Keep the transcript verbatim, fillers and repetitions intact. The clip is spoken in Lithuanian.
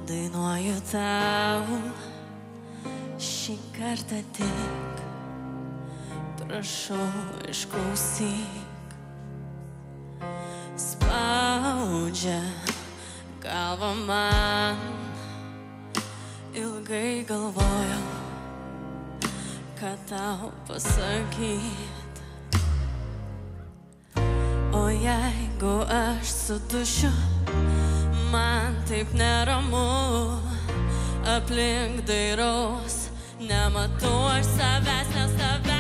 Dainuoju tau šį kartą tik, prašau išklausyk. Spaudžia galva man, ilgai galvojau, ką tau pasakyt. O jeigu aš sudušiu, man taip neramu, aplink dairaus, nematau aš savęs, nes tave